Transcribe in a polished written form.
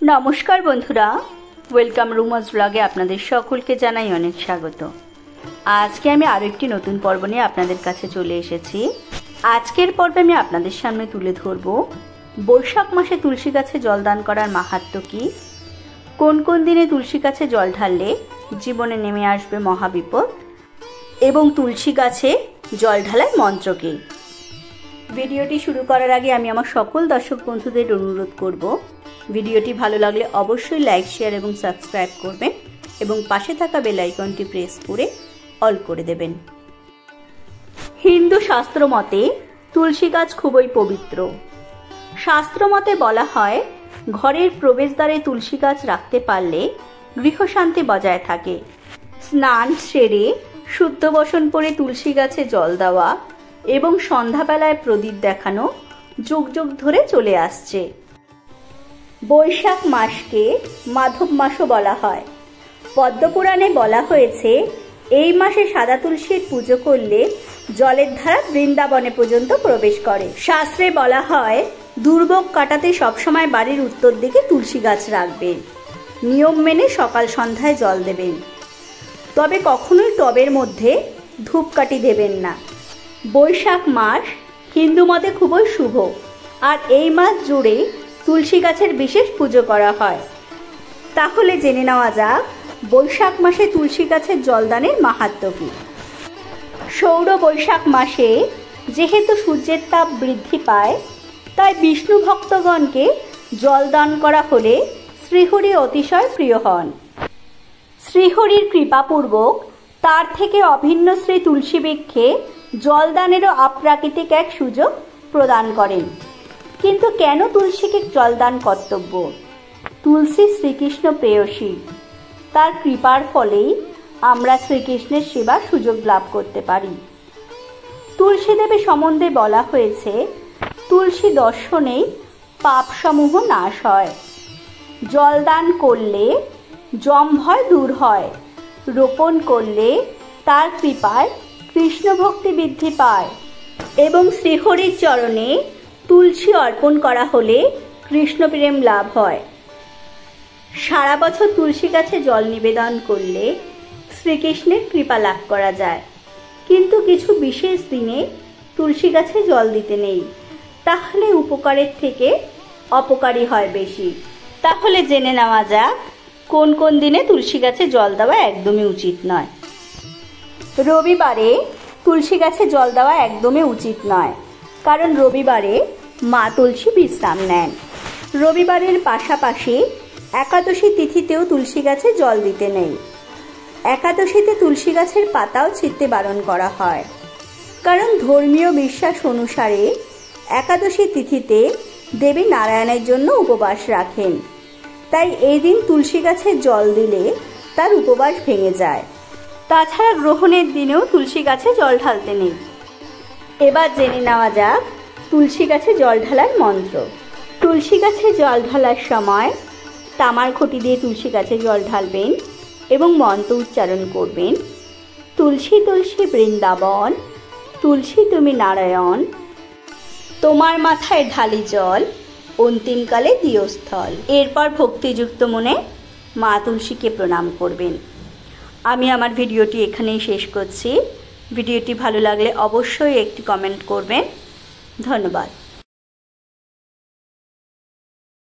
नमस्कार बंधुरा वेलकम रूमास ब्लगे आपनादेर सकलके जानाई अनेक स्वागत। आज के आमी आरो एकटी नतून पर्व निये आपनादेर काछे चले एसेछि। आजकेर पर्वे आमी आपनादेर सामने तुले धरबो बैशाख मासे तुलसी गाছে जल दान करार माहात्म्य कि, कोन कोन दिने तुलसी गाছে जल ढालले जीवने नेमे आसबे महाबिपद एबं तुलसी गाছে जल ढालार मंत्र कि। ভিডিওটি শুরু করার আগে আমি আমার সকল দর্শক বন্ধুদের অনুরোধ করব ভিডিওটি ভালো লাগলে অবশ্যই লাইক শেয়ার এবং সাবস্ক্রাইব করবেন এবং পাশে থাকা বেল আইকনটি প্রেস করে অল করে দেবেন। হিন্দু শাস্ত্র মতে তুলসী গাছ খুবই পবিত্র। শাস্ত্র মতে বলা হয় ঘরের প্রবেশদ্বারে তুলসী গাছ রাখতে পারলে গৃহশান্তি বজায় থাকে। স্নান সেরে শুদ্ধ বসন পরে তুলসী গাছে জল দেওয়া এবং সন্ধ্যাবেলায় প্রদীপ দেখানো যুগ যুগ ধরে চলে আসছে। বৈশাখ মাসকে মাধব মাসও বলা হয়। পদ্মপুরাণে বলা হয়েছে এই মাসে সাদা তুলসীর পুজো করলে জলের ধারা বৃন্দাবনে পর্যন্ত প্রবেশ করে। শাস্ত্রে বলা হয় দুর্ভোগ কাটাতে সবসময় বাড়ির উত্তর দিকে তুলসী গাছ রাখবেন, নিয়ম মেনে সকাল সন্ধ্যায় জল দেবেন। তবে কখনোই টবের মধ্যে ধূপকাঠি দেবেন না। বৈশাখ মাস হিন্দু মতে খুবই শুভ, আর এই মাস জুড়ে তুলসী গাছের বিশেষ পুজো করা হয়। তাহলে জেনে নেওয়া যাক বৈশাখ মাসে তুলসী গাছের জলদানের মাহাত্ম্য কি। সৌর বৈশাখ মাসে যেহেতু সূর্যের তাপ বৃদ্ধি পায়, তাই বিষ্ণু ভক্তগণকে জলদান করা হলে শ্রীহরি অতিশয় প্রিয় হন। শ্রীহরির কৃপাপূর্বক তার থেকে অভিন্ন শ্রী তুলসী বৃক্ষে জলদানেরও অপ্রাকৃতিক এক সুযোগ প্রদান করেন। কিন্তু কেন তুলসীকে জলদান কর্তব্য? তুলসী শ্রীকৃষ্ণ প্রেয়সী, তার কৃপার ফলেই আমরা শ্রীকৃষ্ণের সেবার সুযোগ লাভ করতে পারি। তুলসী দেবী সম্বন্ধে বলা হয়েছে তুলসী দর্শনেই পাপসমূহ নাশ হয়। জলদান করলে যমভয় দূর হয়। রোপণ করলে তার কৃপায় কৃষ্ণ ভক্তি বৃদ্ধি পায় এবং শ্রীহরির চরণে তুলসী অর্পণ করা হলে কৃষ্ণ প্রেম লাভ হয়। সারা বছর তুলসী গাছে জল নিবেদন করলে শ্রীকৃষ্ণের কৃপা লাভ করা যায়, কিন্তু কিছু বিশেষ দিনে তুলসী গাছে জল দিতে নেই, তাহলে উপকারের থেকে অপকারী হয় বেশি। তাহলে জেনে নেওয়া যাক কোন কোন দিনে তুলসী গাছে জল দেওয়া একদমই উচিত নয়। রবিবারে তুলসী গাছে জল দেওয়া একদমই উচিত নয়, কারণ রবিবারে মা তুলসী বিশ্রাম নেন। রবিবারের পাশাপাশি একাদশী তিথিতেও তুলসী গাছে জল দিতে নেই। একাদশীতে তুলসী গাছের পাতাও ছিঁড়তে বারণ করা হয়, কারণ ধর্মীয় বিশ্বাস অনুসারে একাদশী তিথিতে দেবী নারায়ণের জন্য উপবাস রাখেন। তাই এই দিন তুলসী গাছে জল দিলে তার উপবাস ভেঙে যায়। তাছাড়া গ্রহণের দিনেও তুলসী গাছে জল ঢালতে নেই। এবার জেনে নেওয়া যাক তুলসী গাছে জল ঢালার মন্ত্র। তুলসী গাছে জল ঢালার সময় তামার ঘটি দিয়ে তুলসী গাছে জল ঢালবেন এবং মন্ত্র উচ্চারণ করবেন। তুলসী তুলসী বৃন্দাবন, তুলসী তুমি নারায়ণ, তোমার মাথায় ঢালি জল, অন্তিমকালে দিও স্থল। এরপর ভক্তিযুক্ত মনে মা তুলসীকে প্রণাম করবেন। আমি আমার ভিডিওটি এখানেই শেষ করছি। ভিডিওটি ভালো লাগলে অবশ্যই একটি কমেন্ট করবেন। ধন্যবাদ।